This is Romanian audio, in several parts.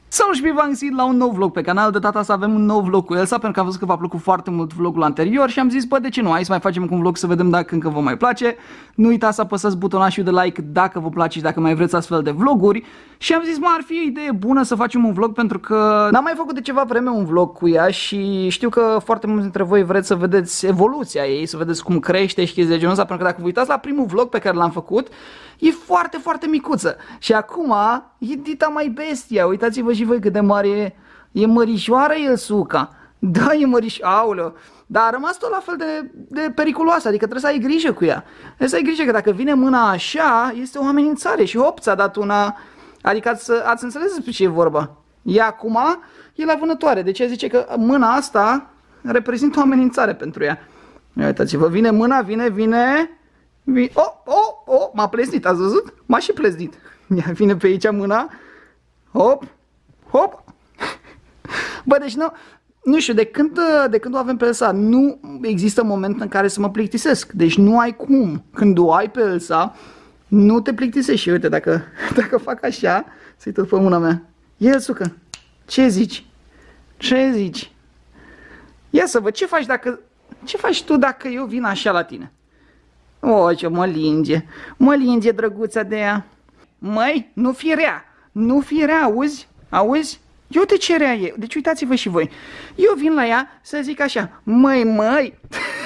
Salut și bine v-am găsit la un nou vlog pe canal. De data asta avem un nou vlog cu Elsa, pentru că am văzut că v-a plăcut foarte mult vlogul anterior și am zis, bă, de ce nu? Hai să mai facem un vlog să vedem dacă încă vă mai place. Nu uitați să apăsați butonul de like dacă vă place și dacă mai vreți astfel de vloguri. Și am zis, mă, ar fi o idee bună să facem un vlog, pentru că n-am mai făcut de ceva vreme un vlog cu ea și știu că foarte mulți dintre voi vreți să vedeți evoluția ei, să vedeți cum crește și chestii de genul ăsta, pentru că dacă vă uitați la primul vlog pe care l-am făcut, e foarte, foarte micuță. Și acum e dita mai bestia. Uitați-vă și voi cât de mare e. E mărișoară Elsuca. Da, e aulă. Dar a rămas tot la fel de periculoasă. Adică trebuie să ai grijă cu ea. Trebuie să ai grijă că dacă vine mâna așa, este o amenințare. Și hop, ți-a dat una. Adică ați înțeles despre ce e vorba. Ea acum e la vânătoare. Deci ea zice că mâna asta reprezintă o amenințare pentru ea. Uitați-vă, vine mâna, vine. Oh, m-a pleznit, ați văzut? M-a și pleznit. Vine pe aici mâna. Hop. Bă, deci nu știu, de când o avem pe Elsa, nu există moment în care să mă plictisesc. Deci nu ai cum. Când o ai pe Elsa, nu te plictisești. Și uite, dacă fac așa, să-i tot pe mâna mea. Elsucă, ce zici? Ce zici? Ia să văd, ce faci tu dacă eu vin așa la tine? O, ce mă linge drăguța de ea. Măi, nu fi rea, auzi? Eu te ce rea e. Deci uitați-vă și voi. Eu vin la ea să zic așa, măi,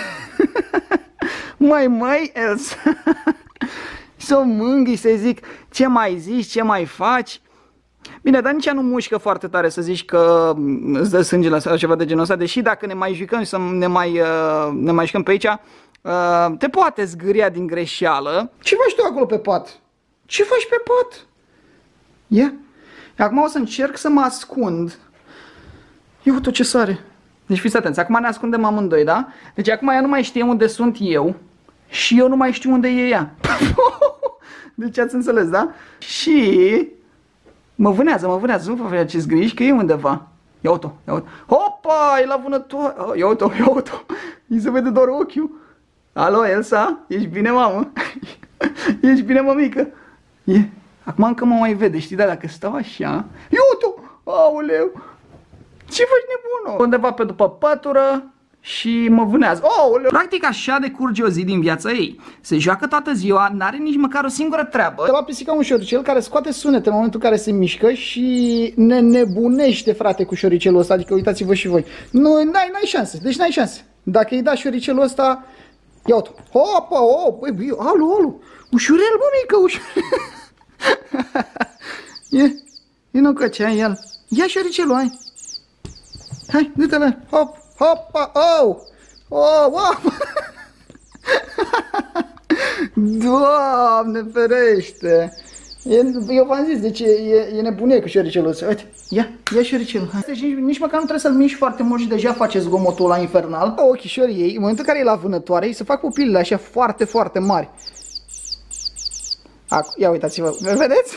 măi, Elsa. Să o mângâi, să zic, ce mai zici, ce mai faci. Bine, dar nici ea nu mușcă foarte tare să zici că îți dă sânge la ceva de genul ăsta, deși dacă ne mai jucăm și să ne mai jucăm pe aici, te poate zgâria din greșeală. Ce faci tu acolo pe pat? Ce faci pe pat? Ia. Acum o să încerc să mă ascund. Eu tot ce sare. Deci fiți atenți, acum ne ascundem amândoi, da? Deci acum ea nu mai știe unde sunt eu și eu nu mai știu unde e ea. Deci ați înțeles, da? Și mă vânează, nu vă faceți griji că e undeva. Ia uite. Hopa, e la vânătoare. Ia uite. Îi se vede doar ochiul. Alo, Elsa? Ești bine, mamă? Ești bine, mămică? E. Acum încă mă mai vede, știi, dar dacă stau așa... Ia uite! Aoleu! Ce faci, nebună? Undeva pe după pătură și mă vânează. Aoleu! Practic așa decurge o zi din viața ei. Se joacă toată ziua, n-are nici măcar o singură treabă. De la pisica un șoricel care scoate sunete în momentul în care se mișcă și ne nebunește, frate, cu șoricelul ăsta. Adică uitați-vă și voi. N-ai șanse, deci n-ai șanse. Dacă îi da șoricelul ăsta... Ia uite. Hopa, alu. Ușurel, mămică, ușurel. E nu căcea el. Ia șoricelul, hai, du-te-l. Hopa, Doamne ferește. Eu v-am zis, deci e nebunie cu șoricelul ăsta. Uite, ia șoricelul. Deci nici măcar nu trebuie să-l miști foarte mult și deja face zgomotul ăla infernal. Ochișorii ei, în momentul în care e la vânătoare, îi se fac pupilele așa foarte, foarte mari. Ia uitați-vă, vedeți?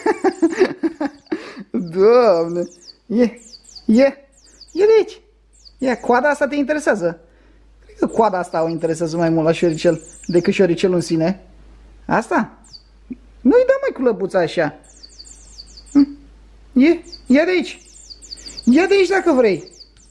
Doamne, e de aici. Ia, coada asta te interesează? Cred că coada asta o interesează mai mult la șoricel decât șoricelul în sine. Asta? Nu-i dă mai cu lăbuța așa. Ia de aici. Ia de aici dacă vrei.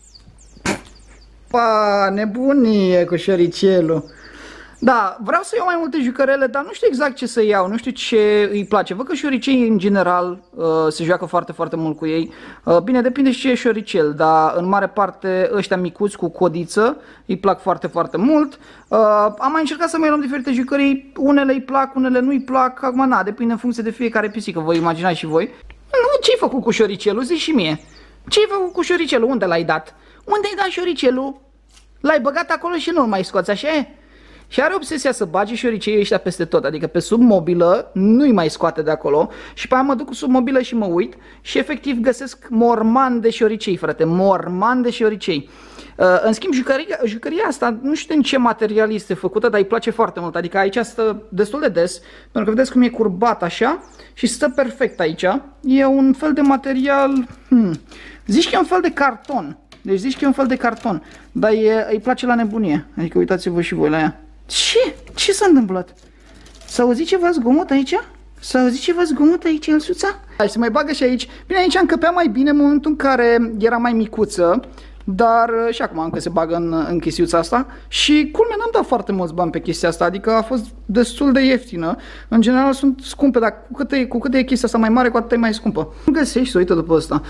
Pa, nebunie cu șoricelul. Da, vreau să iau mai multe jucărele, dar nu știu exact ce să iau, nu știu ce îi place. Văd că șoricei în general se joacă foarte, foarte mult cu ei. Bine, depinde și ce e șoricel, dar în mare parte ăștia micuți cu codiță îi plac foarte, foarte mult. Am mai încercat să mai luăm diferite jucării, unele îi plac, unele nu îi plac. Acum, depinde în funcție de fiecare pisică, vă imaginați și voi. Nu, ce-ai făcut cu șoricelul? Zici și mie. Ce-ai făcut cu șoricelul? Unde l-ai dat? Unde ai dat șoricelul? L-ai băgat acolo și nu-l mai scoți, așa e? Și are obsesia să bage șoriceii ăștia peste tot, adică pe sub mobilă nu-i mai scoate de acolo și pe aia mă duc sub mobilă și mă uit și efectiv găsesc morman de șoricei, frate, morman de șoricei. În schimb, jucăria asta, nu știu din ce material este făcută, dar îi place foarte mult, adică aici stă destul de des, pentru că vedeți cum e curbat așa și stă perfect aici. E un fel de material, zici că e un fel de carton, deci zici că e un fel de carton, dar îi place la nebunie, adică uitați-vă și voi la ea. Ce? Ce s-a întâmplat? S-a auzit ceva zgomot aici? S-a auzit ceva zgomot aici, Elsuța? Hai să mai bagă și aici. Bine, aici încăpea mai bine în momentul în care era mai micuță. Dar și acum încă se bagă în chestiuța asta. Și culmea, n-am dat foarte mulți bani pe chestia asta. Adică a fost destul de ieftină. În general sunt scumpe, dar cu cât e chestia asta mai mare, cu atât e mai scumpă. Nu găsești să uită după asta.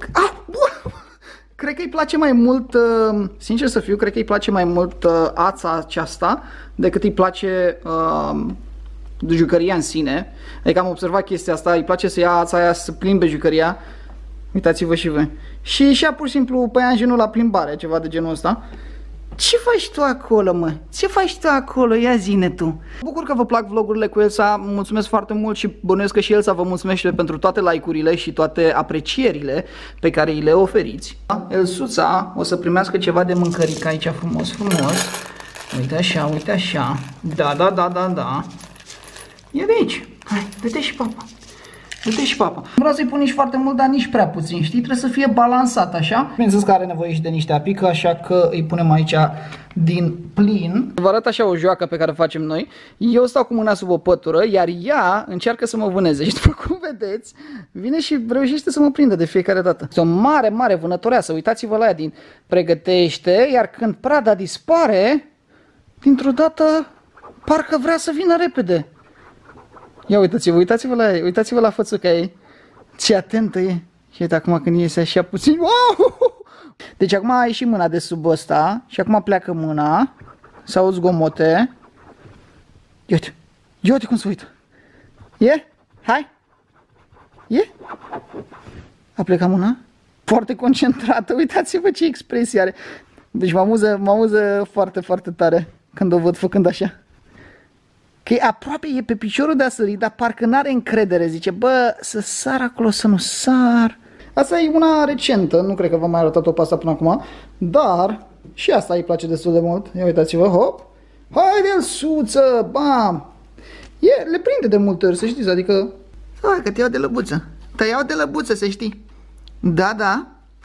Cred că îi place mai mult, sincer să fiu, cred că îi place mai mult ața aceasta decât îi place jucăria în sine. Adică am observat chestia asta, îi place să ia ața aia să plimbe jucăria. Uitați-vă și voi. Și ea pur și simplu pe ea în genul la plimbare, ceva de genul ăsta. Ce faci tu acolo, mă? Ce faci tu acolo? Ia zine tu. Bucur că vă plac vlogurile cu Elsa, mulțumesc foarte mult și bănuiesc că și Elsa vă mulțumește pentru toate like-urile și toate aprecierile pe care îi le oferiți. Elsuța o să primească ceva de mâncărică aici frumos, frumos. Uite așa, uite așa. Da, da, da, da, da. Ia de aici. Hai, dă-te și papa. Uite și papa. Nu vreau să-i pun nici foarte mult, dar nici prea puțin, știi? Trebuie să fie balansat așa. Bineînțeles că are nevoie și de niște apică, așa că îi punem aici din plin. Vă arăt așa o joacă pe care o facem noi. Eu stau cu mâna sub o pătură, iar ea încearcă să mă vâneze. Și după cum vedeți, vine și reușește să mă prindă de fiecare dată. Este o mare, mare vânătoreasă. Uitați-vă la ea din pregătește, iar când prada dispare, dintr-o dată parcă vrea să vină repede. Ia uitați-vă, uitați-vă la ea, uitați-vă la fățuca ei. Ce atentă e. Și uite acum când iese așa puțin. Wow! Deci acum a ieșit mâna de sub ăsta și acum pleacă mâna. S-au zgomote. Ia uite. Ia uite cum se uită. E? Hai. E? A plecat mâna. Foarte concentrată. Uitați-vă ce expresie are. Deci mă amuză foarte, foarte tare când o văd făcând așa. Că aproape e pe piciorul de a sări, dar parcă n-are încredere. Zice, bă, să sar acolo, să nu sar. Asta e una recentă, nu cred că v-am mai arătat-o pe asta până acum. Dar și asta îi place destul de mult. Ia uitați-vă, hop. Haide, Elsuță, bam. Le prinde de multe ori, să știți, adică... Hai că te iau de lăbuță. Te iau de lăbuță, să știi. Da, da.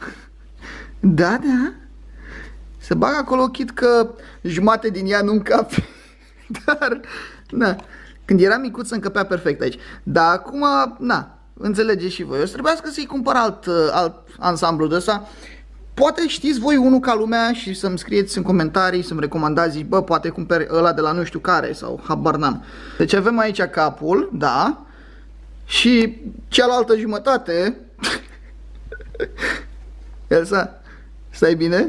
Da, da. Se bagă acolo, chit că jumate din ea nu încape. Dar, na, când era micuță încăpea perfect aici. Dar acum, na, înțelegeți și voi. O să trebuiască să-i cumpăr alt ansamblu de ăsta. Poate știți voi unul ca lumea și să-mi scrieți în comentarii, să-mi recomandați, zici, bă, poate cumperi ăla de la nu știu care sau habar n-am. Deci avem aici capul, da, și cealaltă jumătate. Elsa, stai bine?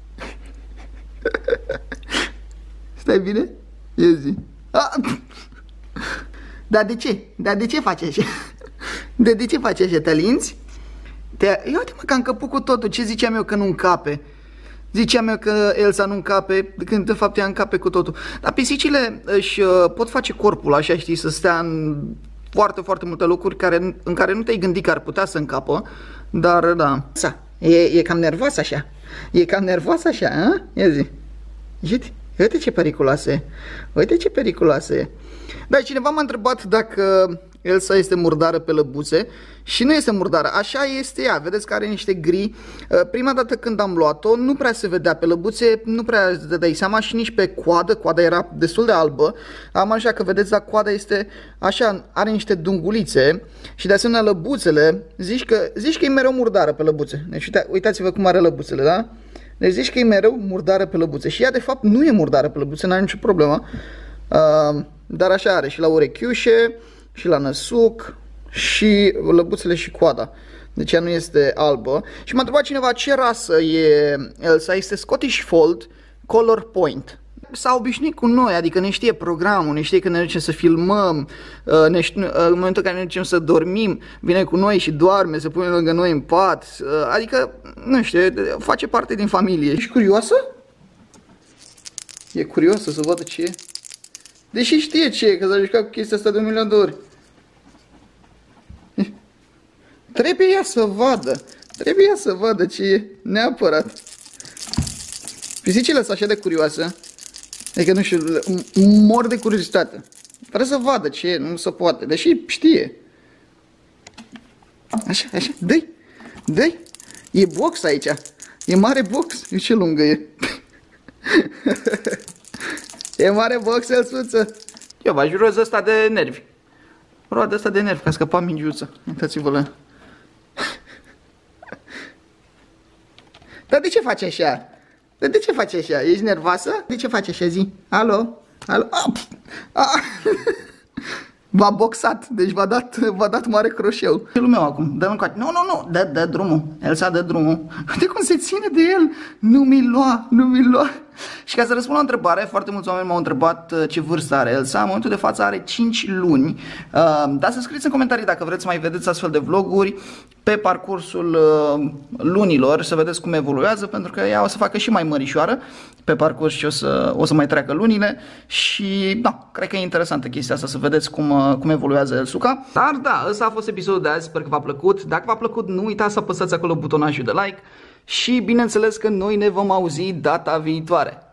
Stai bine? Ia zi. Dar de ce? Dar de ce faci așa? De ce faci așa? Te linți? Ia uite mă că am încăput cu totul. Ce ziceam eu că nu încape? Ziceam eu că Elsa nu încape, când de fapt ea încape cu totul. Dar pisicile își pot face corpul așa, știi, să stea în foarte, foarte multe locuri în care nu te-ai gândit că ar putea să încapă. Dar da. E cam nervoasă așa. E cam nervoasă așa, a? Ia zi. Uite ce periculoasă e. Uite ce periculoasă e. Dar cineva m-a întrebat dacă Elsa este murdară pe lăbuțe și nu este murdară. Așa este ea. Vedeți că are niște gri. Prima dată când am luat-o nu prea se vedea pe lăbuțe, nu prea îți dai seama și nici pe coadă. Coada era destul de albă. Am așa că vedeți, dar coada este așa, are niște dungulițe și de asemenea lăbuțele, zici că e mereu murdară pe lăbuțe. Deci uitați-vă cum are lăbuțele, da? Deci zici că e mereu murdară pe lăbuțe. Și ea de fapt nu e murdară pe lăbuțe, n-are nicio problemă. Dar așa are și la urechiușe, și la năsuc, și lăbuțele și coada. Deci ea nu este albă. Și m-a întrebat cineva ce rasă e Elsa. Este Scottish Fold Color Point. S-a obișnuit cu noi, adică ne știe programul, ne știe că ne ducem să filmăm, în momentul în care ne ducem să dormim, vine cu noi și doarme, se pune lângă noi în pat, adică, nu știu, face parte din familie. Ești curioasă? E curioasă să vadă ce e? Deși știe ce e, că s-a jucat cu chestia asta de 1.000.000 de ori. Trebuie ea să vadă, trebuie ea să vadă ce e, neapărat. Pisicile sunt așa de curioase. Adică, nu știu, mor de curiozitate. Trebuie să vadă ce e, nu se poate, deși știe. Așa, așa, dă-i. E box aici. E mare box. Eu ce lungă e. E mare box, Elsuță. Eu vă jurez ăsta de nervi. roade asta de nervi, că a scăpat mingiuța. Uitați-vă la... Dar de ce faci așa? Dar de ce faci așa? Ești nervoasă? De ce faci așa, zi? Alo? Alo? V-a boxat, deci v-a dat mare croșeu. Celul meu acum, dă-l încoace. Nu, dă drumul. Elsa dă drumul. Uite cum se ține de el. Nu mi-l lua. Și ca să răspund la o întrebare, foarte mulți oameni m-au întrebat ce vârstă are Elsa. În momentul de față are 5 luni. Dar să scrieți în comentarii dacă vreți să mai vedeți astfel de vloguri pe parcursul lunilor, să vedeți cum evoluează, pentru că ea o să facă și mai mărișoară pe parcurs și o să mai treacă lunile. Și da, cred că e interesantă chestia asta, să vedeți cum evoluează Elsuca. Dar da, ăsta a fost episodul de azi, sper că v-a plăcut. Dacă v-a plăcut, nu uitați să apăsați acolo butonajul de like. Și bineînțeles că noi ne vom auzi data viitoare.